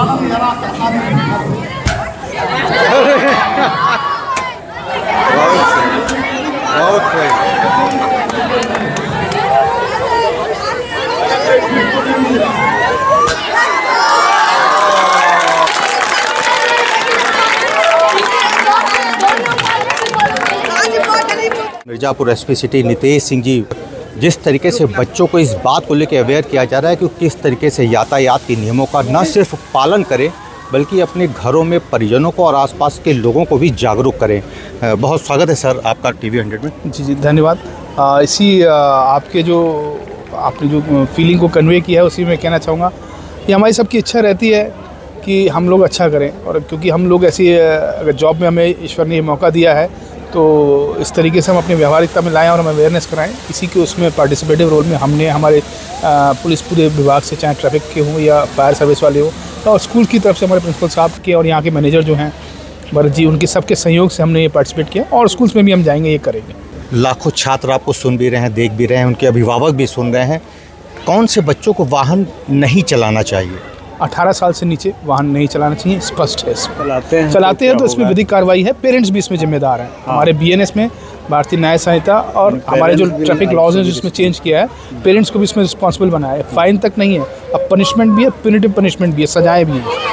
बहुत सही। Mirzapur SP city Nitesh Singh ji, जिस तरीके से बच्चों को इस बात को लेकर अवेयर किया जा रहा है कि किस तरीके से यातायात के नियमों का न सिर्फ पालन करें बल्कि अपने घरों में परिजनों को और आसपास के लोगों को भी जागरूक करें। बहुत स्वागत है सर आपका टीवी 100 में। जी धन्यवाद। आपने जो फीलिंग को कन्वे किया है उसी में कहना चाहूँगा कि हमारी सबकी इच्छा रहती है कि हम लोग अच्छा करें, और क्योंकि हम लोग ऐसी अगर जॉब में हमें ईश्वर ने मौका दिया है तो इस तरीके से हम अपनी व्यवहारिकता में लाएं और हम अवेयरनेस कराएं। किसी के उसमें पार्टिसिपेटिव रोल में हमने हमारे पुलिस पूरे विभाग से, चाहे ट्रैफिक के हों या फायर सर्विस वाले हो, और स्कूल की तरफ से हमारे प्रिंसिपल साहब के और यहाँ के मैनेजर जो हैं भरत जी, उनके सबके सहयोग से हमने ये पार्टिसिपेट किया और स्कूल्स में भी हम जाएंगे, ये करेंगे। लाखों छात्र आपको सुन भी रहे हैं, देख भी रहे हैं, उनके अभिभावक भी सुन रहे हैं। कौन से बच्चों को वाहन नहीं चलाना चाहिए? 18 साल से नीचे वाहन नहीं चलाना चाहिए, स्पष्ट है। चलाते हैं तो इसमें विधिक कार्रवाई है, पेरेंट्स भी इसमें जिम्मेदार हैं। हमारे बीएनएस में भारतीय न्याय संहिता और हमारे जो ट्रैफिक लॉज हैं जिसमें चेंज किया है, पेरेंट्स को भी इसमें रिस्पॉन्सिबल बनाया है। फाइन तक नहीं है, अब पनिशमेंट भी है, प्यूनिटिव पनिशमेंट भी है, सजाएं भी हैं।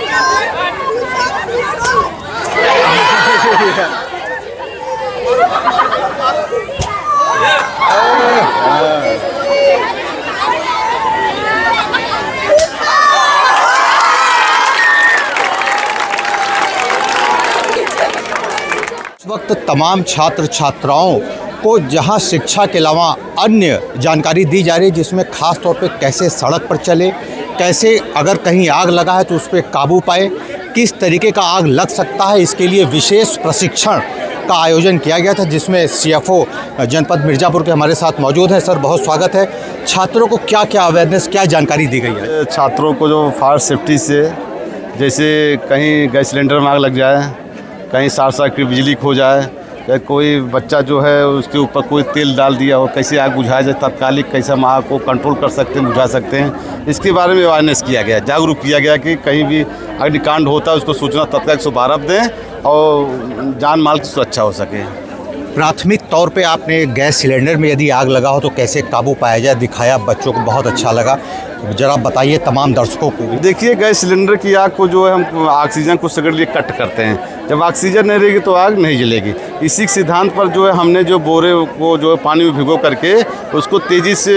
इस वक्त तमाम छात्र छात्राओं को जहां शिक्षा के अलावा अन्य जानकारी दी जा रही है, जिसमें खास तौर पे कैसे सड़क पर चले, कैसे अगर कहीं आग लगा है तो उस पर काबू पाए, किस तरीके का आग लग सकता है, इसके लिए विशेष प्रशिक्षण का आयोजन किया गया था, जिसमें सीएफओ जनपद मिर्ज़ापुर के हमारे साथ मौजूद हैं। सर बहुत स्वागत है। छात्रों को क्या क्या अवेयरनेस, क्या जानकारी दी गई है? छात्रों को जो फायर सेफ्टी से, जैसे कहीं गैस सिलेंडर में आग लग जाए, कहीं शॉर्ट सर्किट बिजली खो जाए, या कोई बच्चा जो है उसके ऊपर कोई तेल डाल दिया हो, कैसे आग बुझाया जाए, तात्कालिक कैसे हम आग को कंट्रोल कर सकते हैं, बुझा सकते हैं, इसके बारे में अवेयरनेस किया गया, जागरूक किया गया कि कहीं भी अग्निकांड होता है उसको सूचना तत्काल 112 दें और जान माल की सुरक्षा हो सके। प्राथमिक तौर पे आपने गैस सिलेंडर में यदि आग लगा हो तो कैसे काबू पाया जाए दिखाया, बच्चों को बहुत अच्छा लगा। जरा बताइए तमाम दर्शकों को। देखिए, गैस सिलेंडर की आग को जो है हम ऑक्सीजन कुछ सेकंड लिए कट करते हैं, जब ऑक्सीजन नहीं रहेगी तो आग नहीं जलेगी। इसी सिद्धांत पर जो है हमने जो बोरे को जो है पानी में भिगो करके उसको तेज़ी से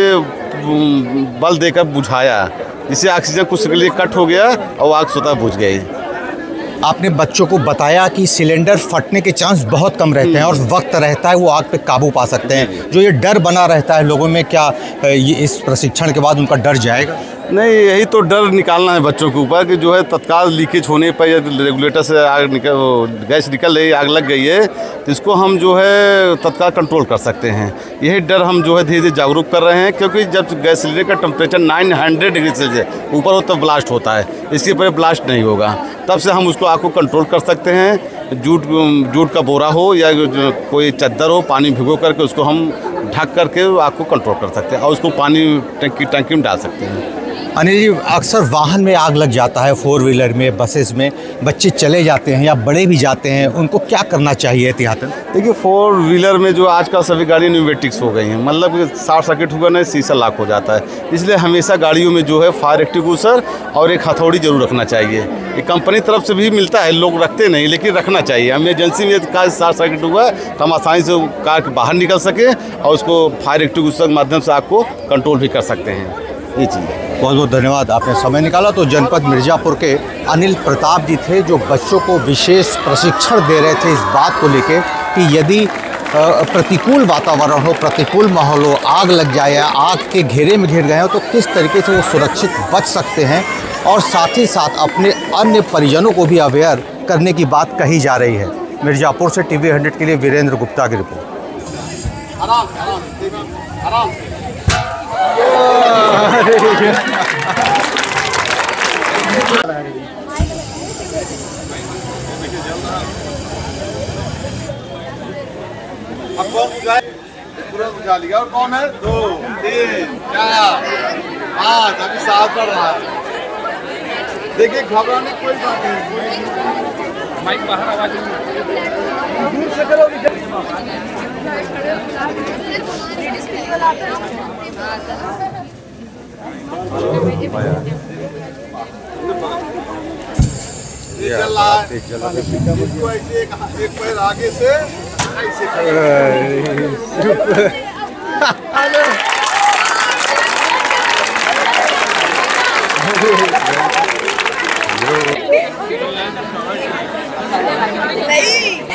बल देकर बुझाया, जिससे ऑक्सीजन कुछ सेकंड लिए कट हो गया और आग स्वतः बुझ गई। आपने बच्चों को बताया कि सिलेंडर फटने के चांस बहुत कम रहते हैं और वक्त रहता है वो आग पे काबू पा सकते हैं। जो ये डर बना रहता है लोगों में, क्या ये इस प्रशिक्षण के बाद उनका डर जाएगा? नहीं, यही तो डर निकालना है बच्चों के ऊपर कि जो है तत्काल लीकेज होने पर या रेगुलेटर से आग गैस निकल रही, आग लग गई है, तो इसको हम जो है तत्काल कंट्रोल कर सकते हैं। यही डर हम जो है धीरे धीरे जागरूक कर रहे हैं, क्योंकि जब गैस सिलेंडर का टेम्परेचर 900 डिग्री सेल्सियस ऊपर हो तब ब्लास्ट होता है, इसके पर ब्लास्ट नहीं होगा। तब से हम उसको आग को कंट्रोल कर सकते हैं। जूट का बोरा हो या कोई चद्दर हो, पानी भिगो करके उसको हम ढक करके आग को कंट्रोल कर सकते हैं और उसको पानी टंकी में डाल सकते हैं। अनिल जी, अक्सर वाहन में आग लग जाता है, 4 व्हीलर में, बसेस में, बच्चे चले जाते हैं या बड़े भी जाते हैं, उनको क्या करना चाहिए एहतियातन? देखिए, 4 व्हीलर में जो आजकल सभी गाड़ियाँ न्यूमेटिक्स हो गई हैं, मतलब शॉर्ट सर्किट हुआ नहीं, शीशा लॉक हो जाता है, इसलिए हमेशा गाड़ियों में जो है फायर एक्सटिंग्विशर और एक हथौड़ी जरूर रखना चाहिए। ये कंपनी तरफ से भी मिलता है, लोग रखते नहीं लेकिन रखना चाहिए। इमरजेंसी में कार शॉर्ट सर्किट हुआ तो हम आसानी से कार बाहर निकल सके और उसको फायर एक्सटिंग्विशर के माध्यम से आग को कंट्रोल भी कर सकते हैं। ये चीज़ है। बहुत बहुत धन्यवाद, आपने समय निकाला। तो जनपद मिर्ज़ापुर के अनिल प्रताप जी थे जो बच्चों को विशेष प्रशिक्षण दे रहे थे इस बात को लेके कि यदि प्रतिकूल वातावरण हो, प्रतिकूल माहौल हो, आग लग जाए या आग के घेरे में घिर गए हो तो किस तरीके से वो सुरक्षित बच सकते हैं, और साथ ही साथ अपने अन्य परिजनों को भी अवेयर करने की बात कही जा रही है। मिर्ज़ापुर से टीवी 100 के लिए वीरेंद्र गुप्ता की रिपोर्ट। अब कौन बुझाए? तुरंत बुझा लिया। और कौन है? 2, 3, 4, 5, अभी 7 बढ़ रहा है। देखिए घबराने की कोई बात नहीं, माइक बाहर आवाज दूर से करो। एक पैर आगे से ऐसे नहीं